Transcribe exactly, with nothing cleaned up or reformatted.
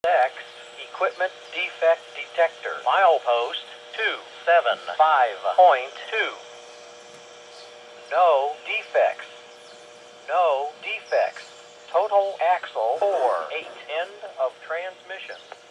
X, equipment defect detector. Milepost two seven five point two. No defects. No defects. Total axle four eight. End of transmission.